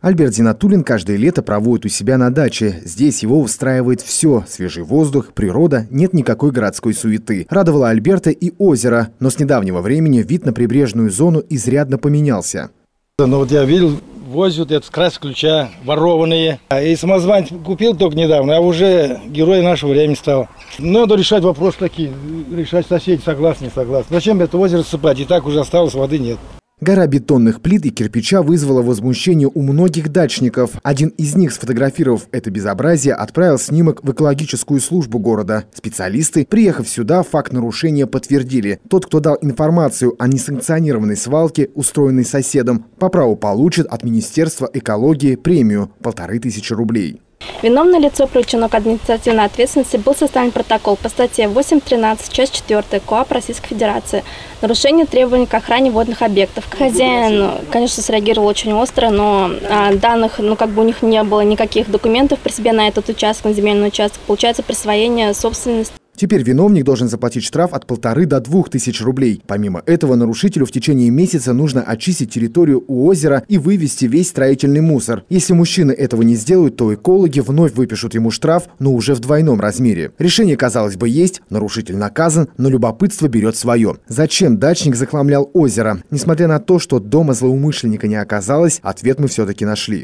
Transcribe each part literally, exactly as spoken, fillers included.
Альберт Зинатуллин каждое лето проводит у себя на даче. Здесь его устраивает все – свежий воздух, природа, нет никакой городской суеты. Радовало Альберта и озеро, но с недавнего времени вид на прибрежную зону изрядно поменялся. Ну вот я видел, возят это крас ключа, ворованные. И самозванец купил только недавно, а уже герой нашего времени стал. Надо решать вопросы такие, решать соседи, согласны, не согласны. Зачем это озеро ссыпать, и так уже осталось, воды нет. Гора бетонных плит и кирпича вызвала возмущение у многих дачников. Один из них, сфотографировав это безобразие, отправил снимок в экологическую службу города. Специалисты, приехав сюда, факт нарушения подтвердили. Тот, кто дал информацию о несанкционированной свалке, устроенной соседом, по праву получит от Министерства экологии премию – полторы тысячи рублей. Виновное лицо привлечено к административной ответственности. Был составлен протокол по статье восемь тринадцать, часть четвёртая КоАП Российской Федерации. Нарушение требований к охране водных объектов. Хозяин, конечно, среагировал очень остро, но а, данных, ну как бы у них не было никаких документов при себе на этот участок, на земельный участок. Получается присвоение собственности. Теперь виновник должен заплатить штраф от полторы до двух тысяч рублей. Помимо этого, нарушителю в течение месяца нужно очистить территорию у озера и вывести весь строительный мусор. Если мужчины этого не сделают, то экологи вновь выпишут ему штраф, но уже в двойном размере. Решение, казалось бы, есть, нарушитель наказан, но любопытство берет свое. Зачем дачник захламлял озеро? Несмотря на то, что дома злоумышленника не оказалось, ответ мы все-таки нашли.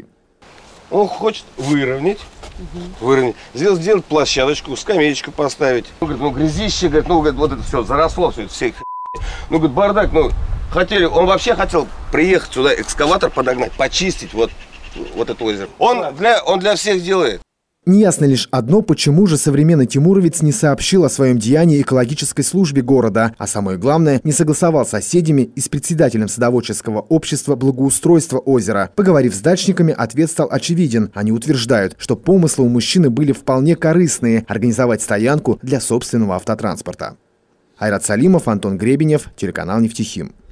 Он хочет выровнять, угу. выровнять, сделать, сделать площадочку, скамеечку поставить. Он говорит, ну грязище, говорит, ну говорит, вот это все заросло, все это все. Ну говорит, бардак, ну хотели, он вообще хотел приехать сюда, экскаватор подогнать, почистить вот, вот это озеро. Он для, он для всех делает. Неясно лишь одно, почему же современный тимуровец не сообщил о своем деянии экологической службе города, а самое главное, не согласовал с соседями и с председателем садоводческого общества благоустройства озера. Поговорив с дачниками, ответ стал очевиден. Они утверждают, что помыслы у мужчины были вполне корыстные – организовать стоянку для собственного автотранспорта. Айрат Салимов, Антон Гребенев, телеканал «Нефтехим».